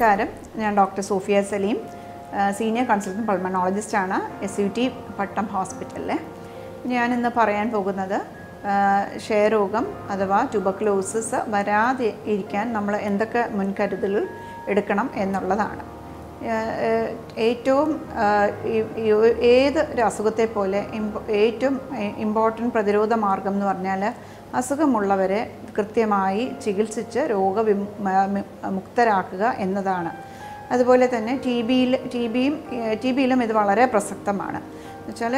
നമസ്കാരം. ഞാൻ doctor Sofia Saleem, senior consultant പൾമനോളജിസ്റ്റാണ് SUT പട്ടം ഹോസ്പിറ്റലിലെ. ഞാനിന്ന് പറയാൻ പോകുന്നത് ക്ഷയരോഗം അഥവാ ട്യൂബർക്കുലോസിസ് വരാതെ ഇരിക്കാൻ നമ്മൾ എന്തൊക്കെ മുൻകരുതലുകൾ എടുക്കണം എന്നുള്ളതാണ്. ഏറ്റവും ഏതൊരു അസുഖത്തെ പോലെ ഏറ്റവും ഇമ്പോർട്ടൻറ്റ് പ്രതിരോധ മാർഗം എന്ന് പറഞ്ഞാൽ അസുഖമുള്ളവരെ കൃത്യമായി ചികിത്സിച്ച് രോഗമുക്തരാക്കുക എന്നതാണ്. അതുപോലെ തന്നെ TBയിലും ഇത് വളരെ പ്രസക്തമാണ്. എന്നുവെച്ചാൽ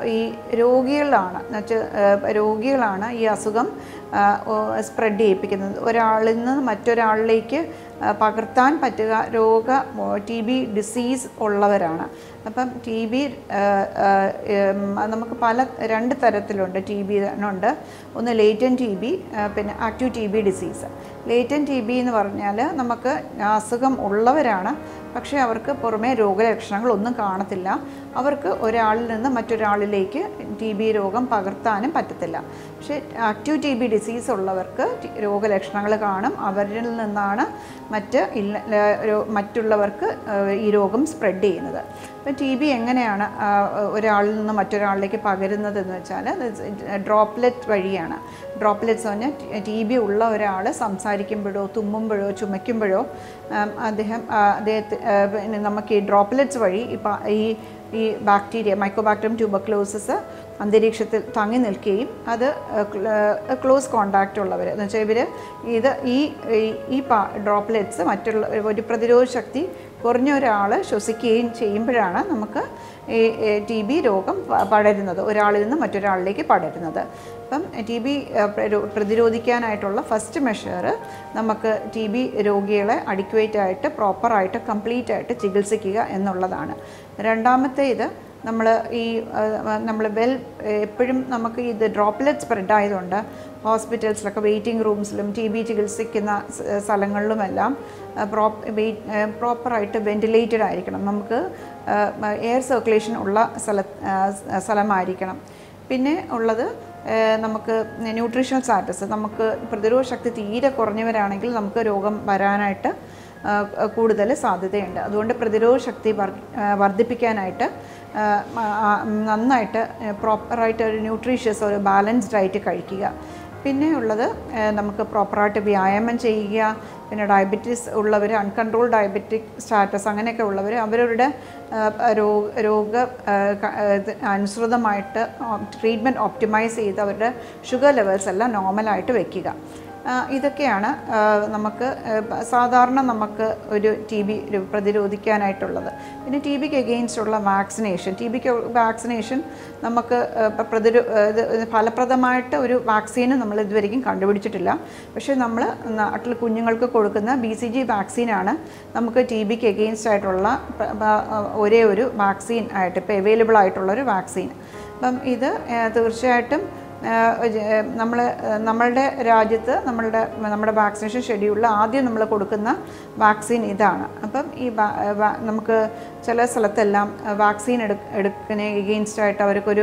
രോഗികളാണ് ഈ അസുഖം സ്പ്രെഡ് ചെയ്യിപ്പിക്കുന്നത്. ഒരാളിൽ നിന്ന് മറ്റൊരാളിലേക്ക് പകർത്താൻ പറ്റുക TB ഡിസീസ് ഉള്ളവരാണ്. അപ്പം TB നമുക്ക് രണ്ട് തരത്തിലുണ്ട്. TB ഉണ്ട്, ഒന്ന് ലേറ്റൻറ്റ് TB, പിന്നെ active TB disease. Latent TB എന്ന് പറഞ്ഞാൽ നമുക്ക് അസുഖം ഉള്ളവരാണ്, പക്ഷേ അവർക്ക് പുറമേ രോഗലക്ഷണങ്ങളൊന്നും കാണത്തില്ല. അവർക്ക് ഒരാളിൽ നിന്ന് മറ്റൊരാളിലേക്ക് TB രോഗം പകർത്താനും പറ്റത്തില്ല. പക്ഷേ ആക്റ്റീവ് TB ഡിസീസ് ഉള്ളവർക്ക് രോഗലക്ഷണങ്ങൾ കാണും. അവരിൽ നിന്നാണ് മറ്റുള്ളവർക്ക് ഈ രോഗം സ്പ്രെഡ് ചെയ്യുന്നത്. അപ്പം TB എങ്ങനെയാണ് ഒരാളിൽ നിന്ന് മറ്റൊരാളിലേക്ക് പകരുന്നതെന്ന് വെച്ചാൽ ഡ്രോപ്ലെറ്റ് വഴിയാണ്. ഡ്രോപ്ലെറ്റ്സ് പറഞ്ഞാൽ TB ഉള്ള ഒരാൾ സംസാരിക്കുമ്പോഴോ തുമ്മുമ്പോഴോ ചുമയ്ക്കുമ്പോഴോ പിന്നെ നമുക്ക് ഈ ഡ്രോപ്ലെറ്റ്സ് വഴി ഈ ബാക്ടീരിയ മൈക്കോബാക്ടീരിയം ട്യൂബർക്കുലോസിസ് അന്തരീക്ഷത്തിൽ തങ്ങി നിൽക്കുകയും അത് ക്ലോസ് കോണ്ടാക്റ്റ് ഉള്ളവർ എന്ന് വെച്ചാൽ ഈ ഡ്രോപ്ലെറ്റ്സ് ഒരു പ്രതിരോധ ശക്തി കുറഞ്ഞ ഒരാൾ ശ്വസിക്കുകയും ചെയ്യുമ്പോഴാണ് നമുക്ക് ഈ TB രോഗം പടരുന്നത്, ഒരാളിൽ നിന്ന് മറ്റൊരാളിലേക്ക് പടരുന്നത്. അപ്പം TB പ്രതിരോധിക്കാനായിട്ടുള്ള ഫസ്റ്റ് മെഷർ നമുക്ക് TB രോഗികളെ അഡിക്വേറ്റായിട്ട് പ്രോപ്പറായിട്ട് കംപ്ലീറ്റ് ആയിട്ട് ചികിത്സിക്കുക എന്നുള്ളതാണ്. രണ്ടാമത്തേത് നമ്മൾ എപ്പോഴും നമുക്ക് ഇത് ഡ്രോപ്ലെറ്റ് സ്പ്രെഡ് ആയതുകൊണ്ട് ഹോസ്പിറ്റൽസിലൊക്കെ വെയിറ്റിംഗ് റൂംസിലും TB ചികിത്സിക്കുന്ന സ്ഥലങ്ങളിലുമെല്ലാം പ്രോപ്പറായിട്ട് വെൻറ്റിലേറ്റഡ് ആയിരിക്കണം. നമുക്ക് എയർ സർക്കുലേഷൻ ഉള്ള സ്ഥലമായിരിക്കണം. പിന്നെ ഉള്ളത് നമുക്ക് ന്യൂട്രീഷണൽ സ്റ്റാറ്റസ്. നമുക്ക് പ്രതിരോധ ശക്തി തീരെ കുറഞ്ഞവരാണെങ്കിൽ നമുക്ക് രോഗം വരാനായിട്ട് കൂടുതൽ സാധ്യതയുണ്ട്. അതുകൊണ്ട് പ്രതിരോധ ശക്തി വർദ്ധിപ്പിക്കാനായിട്ട് നന്നായിട്ട് പ്രോപ്പറായിട്ട് ഒരു ന്യൂട്രീഷ്യസ് ഒരു ബാലൻസ്ഡ് ആയിട്ട് കഴിക്കുക. പിന്നെ ഉള്ളത് നമുക്ക് പ്രോപ്പറായിട്ട് വ്യായാമം ചെയ്യുക. പിന്നെ ഡയബറ്റീസ് ഉള്ളവർ, അൺകൺട്രോൾ ഡയബറ്റിക് സ്റ്റാറ്റസ് അങ്ങനെയൊക്കെ ഉള്ളവർ അവരവരുടെ രോഗ അനുസൃതമായിട്ട് ട്രീറ്റ്മെൻറ്റ് ഓപ്റ്റിമൈസ് ചെയ്ത് അവരുടെ ഷുഗർ ലെവൽസ് എല്ലാം നോർമലായിട്ട് വയ്ക്കുക. ഇതൊക്കെയാണ് നമുക്ക് ഒരു TB പ്രതിരോധിക്കാനായിട്ടുള്ളത്. പിന്നെ TBക്ക് എഗെയിൻസ്റ്റ് ഉള്ള വാക്സിനേഷൻ. TBക്ക് വാക്സിനേഷൻ നമുക്ക് ഫലപ്രദമായിട്ട് ഒരു വാക്സിന് നമ്മൾ ഇതുവരെയും കണ്ടുപിടിച്ചിട്ടില്ല. പക്ഷേ നമ്മൾ നാട്ടിൽ കുഞ്ഞുങ്ങൾക്ക് കൊടുക്കുന്ന BCG വാക്സിനാണ് നമുക്ക് TBക്ക് എഗെയിൻസ്റ്റ് ആയിട്ടുള്ള ഒരേ ഒരു വാക്സിൻ ആയിട്ട് ഇപ്പോൾ അവൈലബിൾ ആയിട്ടുള്ളൊരു വാക്സിൻ. അപ്പം ഇത് തീർച്ചയായിട്ടും നമ്മളുടെ രാജ്യത്ത് നമ്മുടെ വാക്സിനേഷൻ ഷെഡ്യൂളിൽ ആദ്യം നമ്മൾ കൊടുക്കുന്ന വാക്സിൻ ഇതാണ്. അപ്പം നമുക്ക് ചില സ്ഥലത്തെല്ലാം വാക്സിൻ എടുക്കുന്ന എഗെയിൻസ്റ്റ് ആയിട്ട് അവർക്കൊരു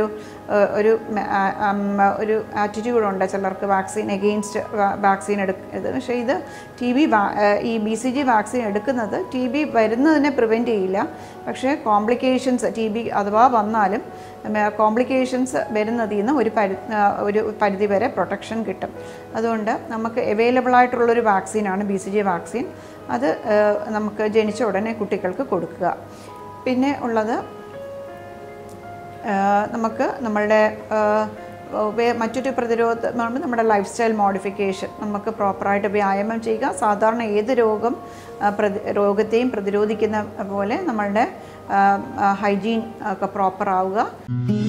ഒരു ആറ്റിറ്റ്യൂഡുണ്ട് ചിലർക്ക് വാക്സിൻ എഗെയിൻസ്റ്റ് വാക്സിൻ എടുക്കുന്നത്. പക്ഷേ ഇത് ഈ BCG വാക്സിൻ എടുക്കുന്നത് TB വരുന്നതിനെ പ്രിവെൻറ്റ് ചെയ്യില്ല. പക്ഷേ കോംപ്ലിക്കേഷൻസ് TB അഥവാ വന്നാലും കോംപ്ലിക്കേഷൻസ് വരുന്നതിൽ നിന്ന് ഒരു പരിധി വരെ പ്രൊട്ടക്ഷൻ കിട്ടും. അതുകൊണ്ട് നമുക്ക് അവൈലബിൾ ആയിട്ടുള്ളൊരു വാക്സിനാണ് BCG വാക്സിൻ. അത് നമുക്ക് ജനിച്ച ഉടനെ കുട്ടികൾക്ക് കൊടുക്കുക. പിന്നെ ഉള്ളത് നമുക്ക് മറ്റൊരു പ്രതിരോധമാണ് നമ്മുടെ ലൈഫ് സ്റ്റൈൽ മോഡിഫിക്കേഷൻ. നമുക്ക് പ്രോപ്പറായിട്ട് വ്യായാമം ചെയ്യുക. സാധാരണ ഏത് രോഗത്തെയും പ്രതിരോധിക്കുന്ന പോലെ നമ്മളുടെ ഹൈജീൻ ഒക്കെ പ്രോപ്പർ ആവുക.